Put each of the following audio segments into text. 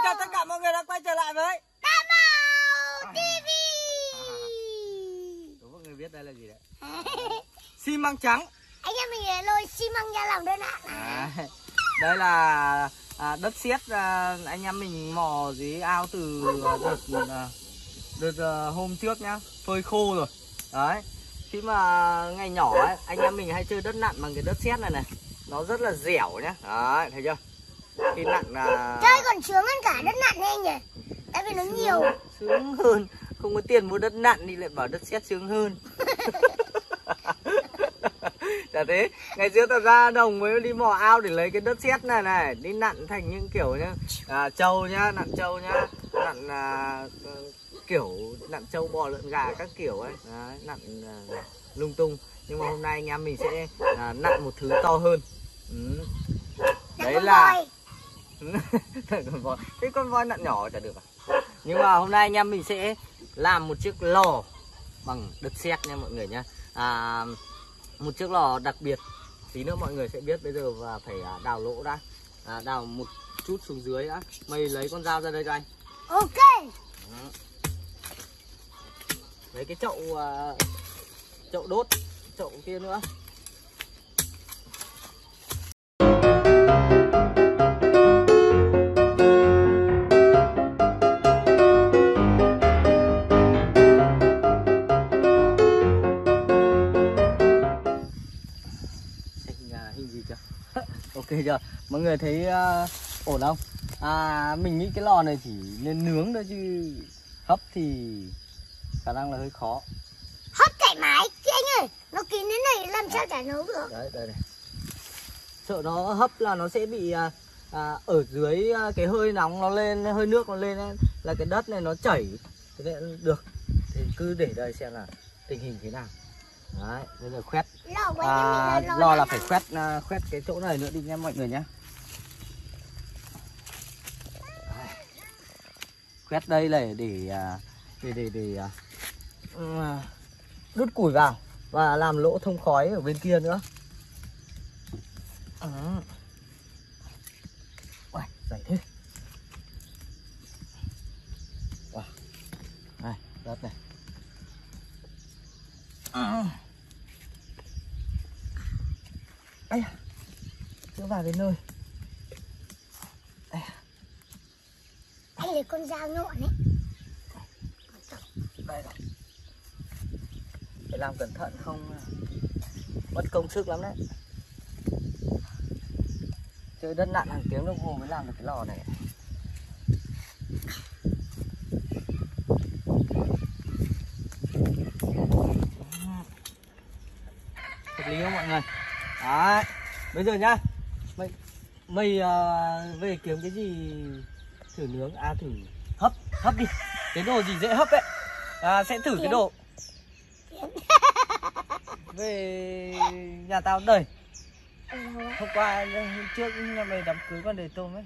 chào tất cả mọi người đã quay trở lại với Tam Màu TV. Đúng, mọi người biết đây là gì đấy? Xi măng trắng. Anh em mình lôi xi măng ra làm đơn ạ. Đây là đất sét, anh em mình mò dưới ao từ đợt hôm trước nhá, phơi khô rồi. Đấy. Khi mà ngày nhỏ ấy, anh em mình hay chơi đất nặn bằng cái đất sét này này. Nó rất là dẻo nhá. Đấy, thấy chưa? Khi nặn chơi còn sướng hơn cả đất nặn anh nhỉ? Tại vì nó nhiều. Sướng hơn. Không có tiền mua đất nặn đi lại bảo đất sét sướng hơn. Chả thế. Ngày xưa tao ra đồng mới đi mò ao để lấy cái đất sét này này, đi nặn thành những kiểu nhá, trâu nhá, nặn trâu nhá, nặn kiểu nặn trâu bò lợn gà các kiểu ấy. Đấy, nặn lung tung. Nhưng mà hôm nay anh em mình sẽ nặn một thứ to hơn. Đấy là cái con voi nặn nhỏ chả được à? Nhưng mà hôm nay anh em mình sẽ làm một chiếc lò bằng đất sét nha mọi người nhá. Một chiếc lò đặc biệt. Tí nữa mọi người sẽ biết. Bây giờ và phải đào lỗ đã, đào một chút xuống dưới đã. Mày lấy con dao ra đây cho anh. Ok. Lấy cái chậu đốt, chậu kia nữa. Ok chưa? Mọi người thấy ổn không? Mình nghĩ cái lò này chỉ nên nướng thôi chứ hấp thì khả năng là hơi khó. Hấp thoải mái chứ anh ơi. Nó kín thế này làm sao chả nấu được. Đấy, đây này. Sợ nó hấp là nó sẽ bị ở dưới cái hơi nóng nó lên, hơi nước nó lên ấy, là cái đất này nó chảy. Thế nên được. Thì cứ để đây xem là tình hình thế nào. Đấy, bây giờ khoét. Lò là phải khoét cái chỗ này nữa đi nha mọi người nhé. Khoét đây này để đút củi vào và làm lỗ thông khói ở bên kia nữa. Uầy, dày thế. Wow. Này, đất này. Ây da, chưa vào đến nơi. Anh lấy con dao nhọn ấy. Đây rồi. Phải làm cẩn thận không mất công sức lắm đấy. Chơi đất nặn hàng tiếng đồng hồ mới làm được cái lò này. Hợp lý không mọi người? Đấy. Bây giờ nhá, mày về kiếm cái gì thử nướng, thử hấp đi. Cái đồ gì dễ hấp ấy. Sẽ thử cái đồ. Về nhà tao đây. Hôm qua hôm trước nhà mày đám cưới con đề tôm ấy.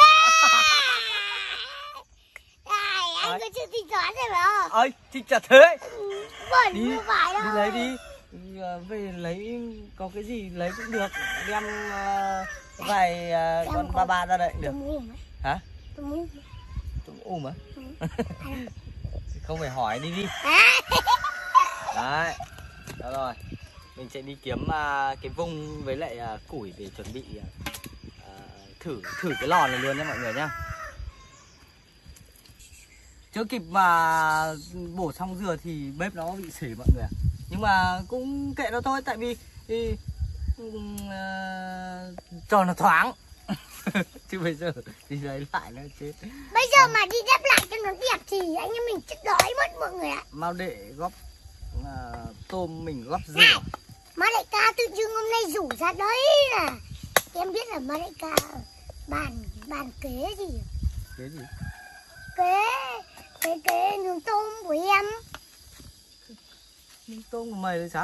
Anh có chưa tính toán rồi phải không? Ơi, thì chả thế. Đi lấy đi. Về lấy có cái gì lấy cũng được. Đem vài con ba ra đây được. Hả? Tôm á? Không phải hỏi đi. Đấy. Đó rồi. Mình sẽ đi kiếm cái vung với lại củi để chuẩn bị thử cái lò này luôn nha mọi người nhá. Chưa kịp mà bổ xong dừa thì bếp nó bị xể mọi người. Nhưng mà cũng kệ nó thôi, tại vì cho nó thoáng. Chứ bây giờ đi lấy lại nó chết. Bây giờ mà đi đắp lại cho nó đẹp thì anh em mình chết đói mất mọi người ạ. Mau để góp tôm mình góp dừa. Này, má đại ca tự dưng hôm nay rủ ra đấy là em biết là má đại ca bàn kế gì. Kế gì? Kế nướng tôm của em. Nướng tôm của mày đấy sao?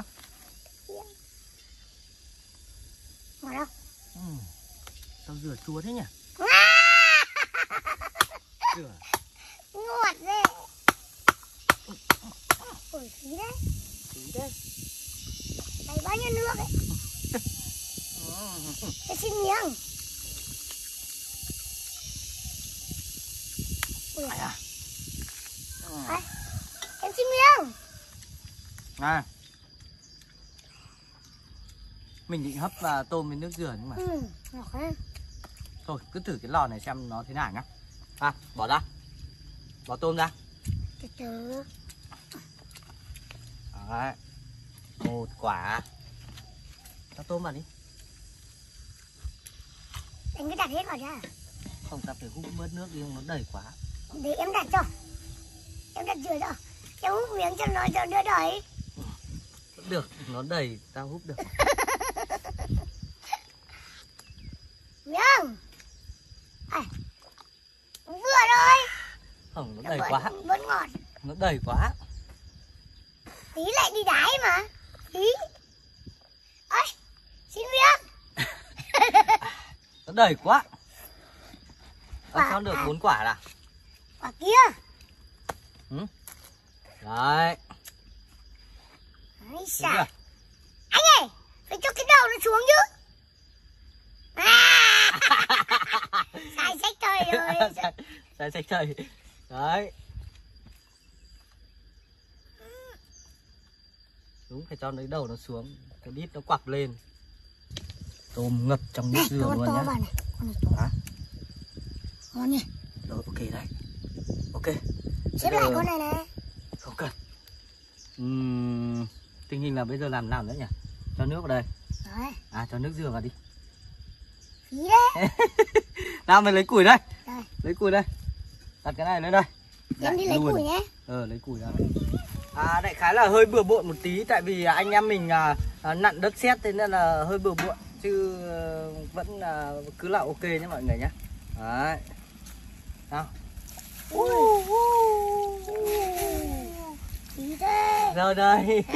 Ngọt không? Sao dừa chua thế nhỉ? Dừa. Ngọt đấy. Ôi phí đấy. Phí đấy. Đầy bao nhiêu nước ấy. Cái xin miếng. À. Em xin miếng. À. Mình định hấp tôm với nước dừa nhưng mà Ngọt đấy. thôi cứ thử cái lò này xem nó thế nào nhá. À, bỏ ra. Bỏ tôm ra. Từ từ. Đấy. Một quả. Cho tôm vào đi. Anh cứ đặt hết vào ra. Không, ta phải hút bớt nước đi, nó đầy quá. Để em đặt cho. Em đặt dừa cho. Em hút miếng cho nó cho đỡ đầy. Được, nó đầy, tao hút được. Miếng. À, vừa rồi. Không, nó đầy quá. Vẫn ngọt. Nó đầy quá. Tí lại đi đái mà. Tí. Ôi, xin miếng. Nó đầy quá. Quả Sao được 4 quả là? Quả kia. Đấy. Ây xà. Anh ơi, phải cho cái đầu nó xuống chứ. À. Sai sách trời rồi. Sai sách trời. Đấy. Đúng, phải cho lấy đầu nó xuống. Cái đít nó quặp lên. Tôm ngập trong nước dừa luôn nhá. Này. Con này to. Hả? Ngon nhỉ. Rồi, ok đấy. Ok. Xếp lại con này này. Không cần. Tình hình là bây giờ làm nào nữa nhỉ? Cho nước vào đây. Rồi. À, cho nước dừa vào đi. Phí đấy. Nào, mình lấy củi đây. Đây. Lấy củi đây. Đặt cái này lên đây. Em đi lấy củi nhé. Lấy củi ra. À, đại khái là hơi bừa bộn một tí. Tại vì anh em mình nặn đất sét thế nên là hơi bừa bộn. Chứ vẫn cứ là ok nhé mọi người nhé. Đấy. Nào. Phí thế. Rồi đây.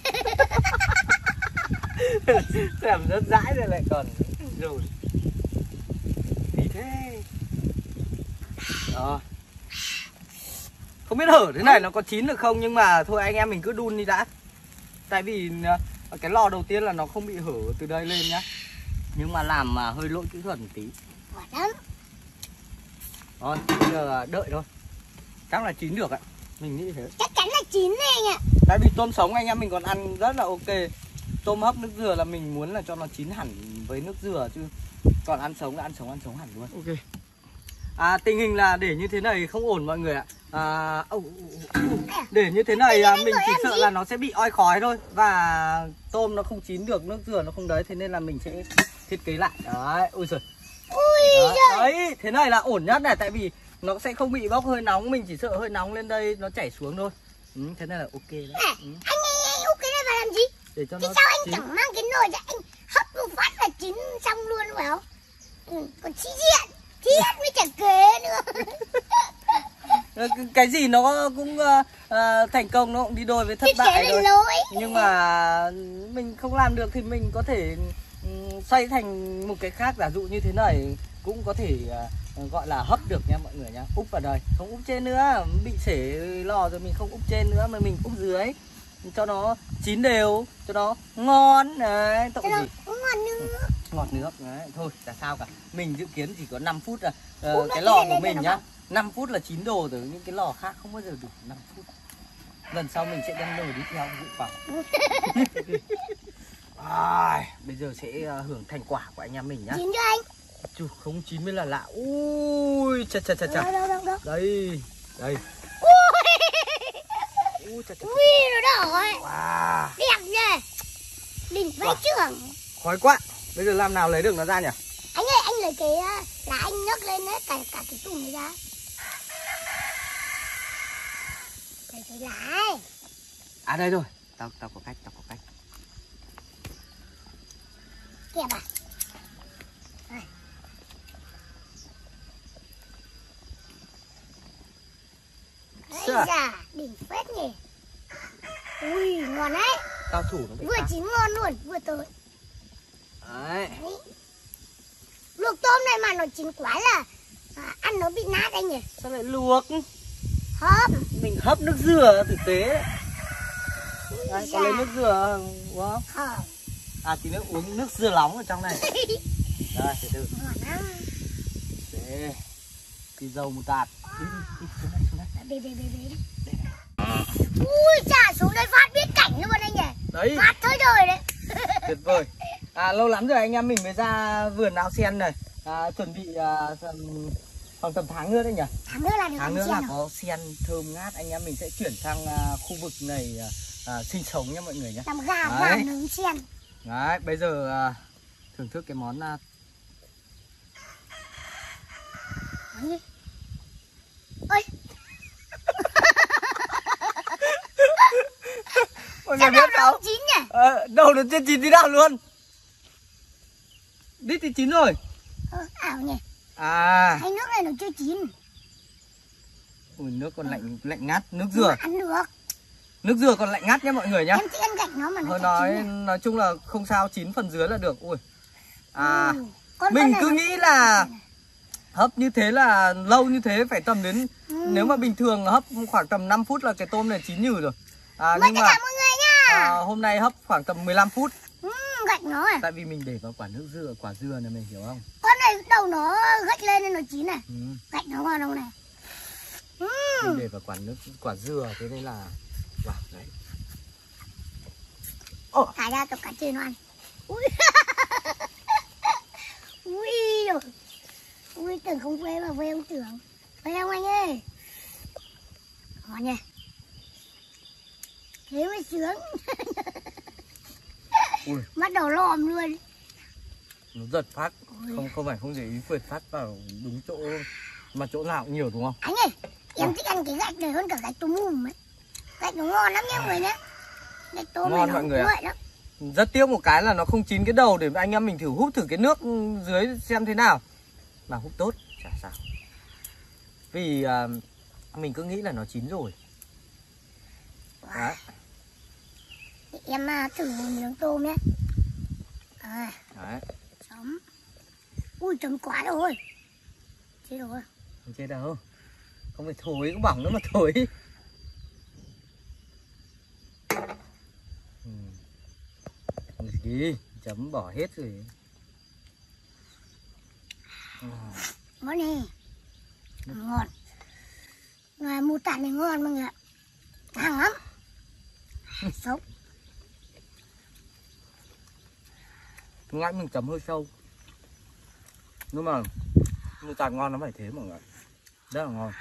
Xem rất dãi rồi lại còn rồi. Phí thế. Rồi. Không biết hở thế này nó có chín được không, nhưng mà thôi anh em mình cứ đun đi đã. Tại vì cái lò đầu tiên là nó không bị hở từ đây lên nhá. Nhưng mà làm hơi lỗi kỹ thuật một tí. Quả lắm. Rồi, bây giờ đợi thôi. Chắc là chín được ạ. Mình nghĩ thế. Chắc chắn là chín này anh ạ. Tại vì tôm sống anh em mình còn ăn rất là ok. Tôm hấp nước dừa là mình muốn là cho nó chín hẳn với nước dừa, chứ còn ăn sống là ăn sống hẳn luôn. Ok. Tình hình là để như thế này không ổn mọi người ạ. Để như thế này mình chỉ sợ là nó sẽ bị oi khói thôi. Và tôm nó không chín được, nước dừa nó không đấy. Thế nên là mình sẽ thiết kế lại. Đấy, ui giời. Đấy, thế này là ổn nhất này. Tại vì nó sẽ không bị bốc hơi nóng. Mình chỉ sợ hơi nóng lên đây nó chảy xuống thôi. Thế này là ok đấy. Anh hút cái này vào làm gì? Để cho thế nó sao anh chín. chẳng mang cái nồi ra anh hấp một phát là chín xong luôn phải không? Còn chi diện mới chẳng kế nữa. Cái gì nó cũng thành công nó cũng đi đôi với thất bại thôi. Nhưng mà mình không làm được thì mình có thể xoay thành một cái khác. Giả dụ như thế này cũng có thể gọi là hấp được nha mọi người nhá. Úp vào đây, không úp trên nữa. Bị xể lò rồi mình không úp trên nữa mà mình úp dưới. Cho nó chín đều, cho nó ngon. Đấy, tội gì. Ngọt nước. Đấy, thôi chả sao cả. Mình dự kiến chỉ có 5 phút là cái lò của mình nhá. 5 phút là chín đồ rồi, những cái lò khác không bao giờ đủ 5 phút. Lần sau mình sẽ đem nồi đi theo dự phòng. Bây giờ sẽ hưởng thành quả của anh em mình nhá. Chín cho anh. Chú không chín mới là lạ. Ui chà. Đâu. Đây. Ui chà. Ui nó đỏ ấy. Wow. Đẹp nhỉ. Đỉnh vãi trưởng. Khói quá. Bây giờ làm nào lấy được nó ra nhỉ? Anh ơi, anh lấy cái lá anh nhấc lên hết cả cái tùng này ra. Lấy cái lá ấy. À đây rồi. Tao có cách. Kìa bà. Ây da, đỉnh phết nhỉ. Ui, ngon đấy. Tao thủ nó bị vừa chín ngon luôn, vừa tươi. Đấy. Luộc tôm này mà nó chín quá là ăn nó bị nát anh nhỉ. Sao lại luộc? Hấp. Mình hấp nước dừa thực tế. Đấy, có lấy nước dừa đúng không? Không. Tí nữa uống nước dừa nóng ở trong này. Đây, từ từ. Ngon lắm. Đấy. Thì dầu một tạt. Đi. Ui chả xuống đây phát biết cảnh luôn anh nhỉ. Đấy. Phát thôi đời đấy. Tuyệt vời. Lâu lắm rồi anh em mình mới ra vườn ao sen này. Chuẩn bị khoảng tầm tháng nữa đấy nhỉ. Tháng nữa là được. Tháng nữa là có sen thơm ngát. Anh em mình sẽ chuyển sang khu vực này sinh sống nha mọi người nhé. Làm gà nướng sen. Đấy, bây giờ thưởng thức cái món Ôi. mọi người biết không? Chín nhỉ? Đầu nó chưa chín tí nào luôn. Đít thì chín rồi. Ảo nhỉ. Hay nước này nó chưa chín. Ui, nước còn lạnh ngắt, nước dừa. Ăn được. Nước dừa còn lạnh ngắt nhé mọi người nhá. Em thích ăn gạch nó mà nó nói chung là không sao, chín phần dưới là được. Ui. Con mình cứ nghĩ là hấp như thế là lâu như thế phải tầm đến nếu mà bình thường hấp khoảng tầm 5 phút là cái tôm này chín nhừ rồi. Nhưng mà mọi người nha. Hôm nay hấp khoảng tầm 15 phút. Gạch nó à? Tại vì mình để vào quả dừa này, mình hiểu không? Con này đầu nó gạch lên nên nó chín này. Gạch nó vào đâu này. Mình để vào quả dừa thế nên là wow, đấy. Thả ra tập cả chơi nó ăn. Ui. Ui tưởng không quê mà quê không tưởng. Quê không anh ơi. Ngon nha. Thế mới sướng. Bắt đầu lòm luôn. Nó giật phát. Không phải không để ý quệt phát vào đúng chỗ. Mà chỗ nào cũng nhiều đúng không? Anh ơi, em thích ăn cái gạch này hơn cả gạch tôm hùm ấy. Gạch nó ngon lắm nha mọi người nhé. Gạch tôm ngon này mọi nó người vậy lắm. Rất tiếc một cái là nó không chín cái đầu để anh em mình thử hút thử cái nước dưới xem thế nào. Mà hút tốt, chả sao. Vì mình cứ nghĩ là nó chín rồi. Đấy. Em thử một miếng tôm nhé. Đấy. Chấm. Ui chấm quá rồi. Chết rồi. Không chết đâu. Không phải thổi, cũng bỏng nữa mà thổi. Gì? Chấm bỏ hết rồi. Món này ngon. Mù tạt này ngon mọi người ạ. Hàng lắm. Sống. Ngãi mình chấm hơi sâu. Nhưng mà mù tạt ngon nó phải thế mọi người. Rất là ngon.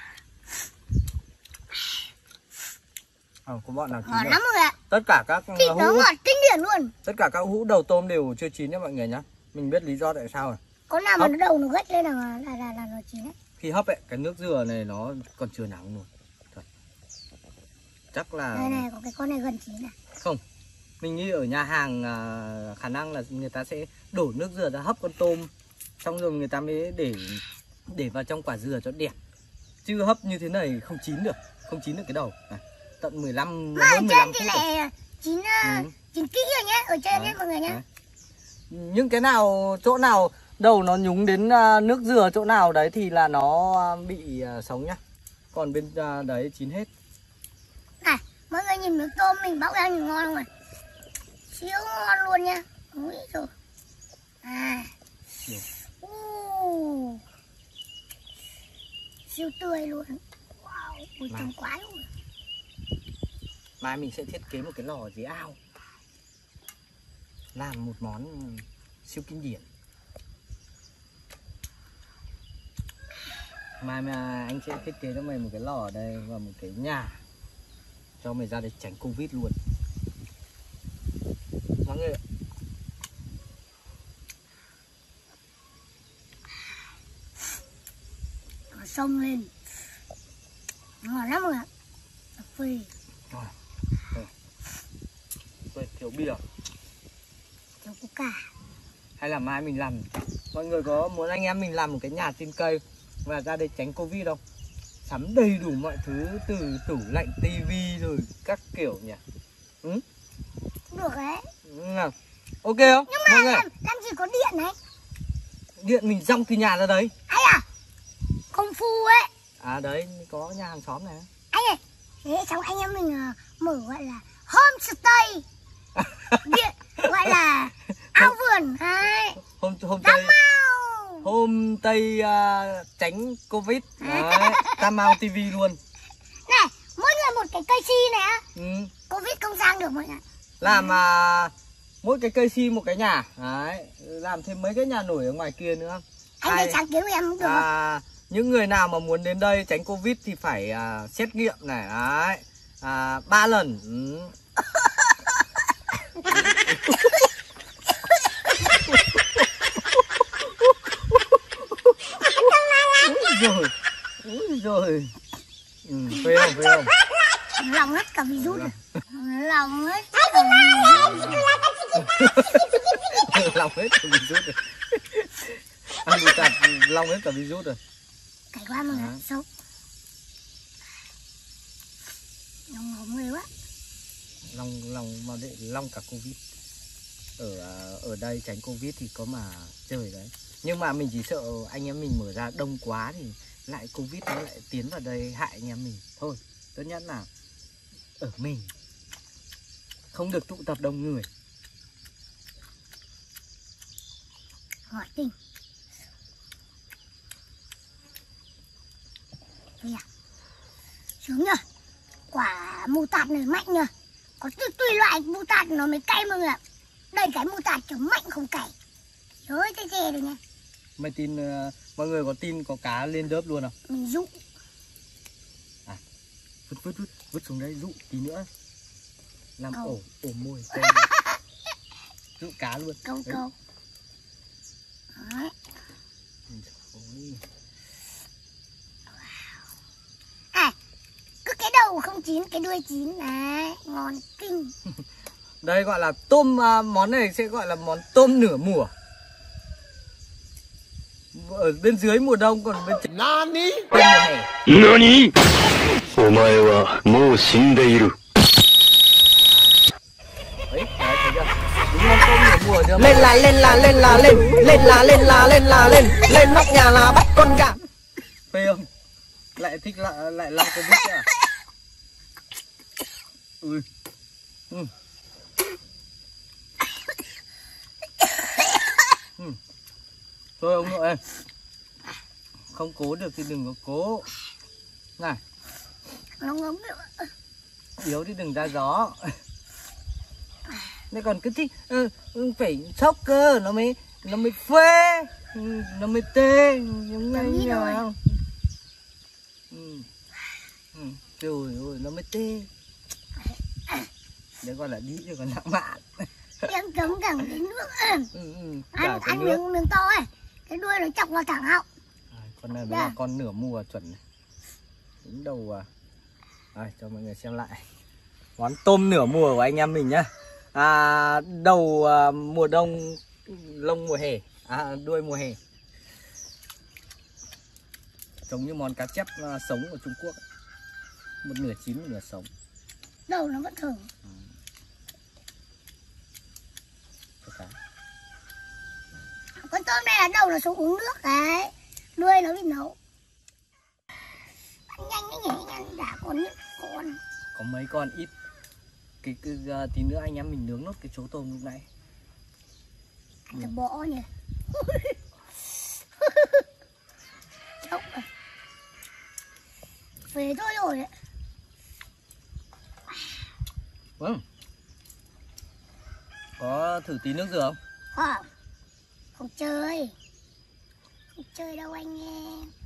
Có bọn nào chín ngon lắm mọi người ạ. Tất cả các thịt nó ngọt kinh điển luôn. Tất cả các hũ đầu tôm đều chưa chín nhé mọi người nhá. Mình biết lý do tại sao rồi. Con nào mà nó đầu nó gách lên là nó chín đấy. Khi hấp ấy, cái nước dừa này nó còn chưa nóng luôn. Thật. Chắc là này có cái con này gần chín này. Không. Mình nghĩ ở nhà hàng khả năng là người ta sẽ đổ nước dừa ra hấp con tôm, xong rồi người ta mới để vào trong quả dừa cho đẹp. Chứ hấp như thế này không chín được, không chín được cái đầu. Tận 15 mà hơn 15 phút thì lại chín kỹ rồi nhé, ở trên nhé mọi người nhé. Những cái nào chỗ nào đầu nó nhúng đến nước dừa chỗ nào đấy thì là nó bị sống nhá. Còn bên đấy chín hết. Này, mọi người nhìn miếng tôm mình bóc ra nhìn ngon không này. Siêu ngon luôn nha. Ui rồi. Siêu tươi luôn. Wow, ui trông quá luôn. Mai mình sẽ thiết kế một cái lò dưới ao, làm một món siêu kinh điển. Mai mà anh sẽ thiết kế cho mày một cái lò ở đây và một cái nhà cho mày ra đây tránh Covid luôn. Mọi người nó xông lên ngon lắm rồi ạ. Cà phê thiếu bia, thiếu coca. hay là mai mình làm, mọi người có muốn anh em mình làm một cái nhà trên cây và ra đây tránh Covid không? Sắm đầy đủ mọi thứ từ tủ lạnh, tivi rồi các kiểu nhỉ. Được đấy. Ok không? Nhưng mà làm gì có điện này. Điện mình dòng từ nhà ra đấy. Ấy à? Công phu ấy. Đấy, có nhà hàng xóm này. Anh ơi, thế xong anh em mình mở gọi là homestay. Điện gọi là ao vườn. Hôm Ra mau. hôm Tây tránh Covid. Đấy, Cam Mau TV luôn. Này, mỗi người một cái cây si này á. Ừ. Covid không sang được mọi người. Làm mỗi cái cây si một cái nhà. Đấy, làm thêm mấy cái nhà nổi ở ngoài kia nữa. Anh để sáng kiến của em được không? Những người nào mà muốn đến đây tránh Covid thì phải xét nghiệm này. Đấy, 3 lần. Ừ. Rồi, rồi. Phê không, phê không? Lòng hết cả virus rồi. Lòng hết cả virus. Lòng hết cả virus rồi. Ăn bị tạt lòng hết cả virus rồi. Cày quá mọi người, sốc. Lòng hổng người quá. Lòng mà để long cả Covid. Ở đây tránh Covid thì có mà chơi đấy. Nhưng mà mình chỉ sợ anh em mình mở ra đông quá thì lại Covid nó lại tiến vào đây hại anh em mình. Thôi, tốt nhất là ở mình không được tụ tập đông người. Hỏi tình. Sướng nhờ. Quả mù tạt này mạnh nhờ. Có tùy loại mù tạt nó mới cay mọi người ạ. Đây cái mù tạt kiểu mạnh không cay. Trời cái chè rồi nha. Mày tin mọi người có tin có cá lên đớp luôn không? Mình dụ. Vứt xuống đây dụ tí nữa. Làm ổ mồi. Dụ cá luôn. Câu. Đấy. Cứ cái đầu không chín, cái đuôi chín này, ngon kinh. Đây gọi là tôm, món này sẽ gọi là món tôm nửa mùa. Ở bên dưới mùa đông còn bên trên Nani? mùa hè. Nani? Omae wa mou shindeiru. Đấy, thấy chưa? Đúng món tôm nửa mùa chưa? Lên nóc nhà là bắt con gà. Phê không? Lại thích lại làm Covid à? Thôi ông nội ơi, không cố được thì đừng có cố. Này, Nó ngấm nữa. yếu thì đừng ra gió. Nên còn cứ thích phải sốc cơ nó mới phê, nó mới tê giống như nào. Trời ơi, nó mới tê. Đấy gọi là đi chứ còn lãng mạn. Em cấm cẳng cái nước. Ăn nước miếng to ấy. Cái đuôi nó chọc vào thẳng họng. Con này mới là con nửa mùa chuẩn này. Đứng đầu cho mọi người xem lại món tôm nửa mùa của anh em mình nhá. Đầu mùa đông, lông mùa hè, đuôi mùa hè. Giống như món cá chép sống của Trung Quốc. Một nửa chín, một nửa sống. Đầu nó vẫn thở. Con tôm này là đầu nó xuống uống nước đấy. Đuôi nó bị nấu. Ăn nhanh cái nhỉ, ăn đã con. Có mấy con ít. Tí nữa anh em mình nướng nốt cái chỗ tôm lúc nãy. Ăn thịt bò nhỉ. Chốc rồi. Về thôi rồi đấy. Vâng. Có thử tí nước dừa không? Không chơi. Không chơi đâu anh em.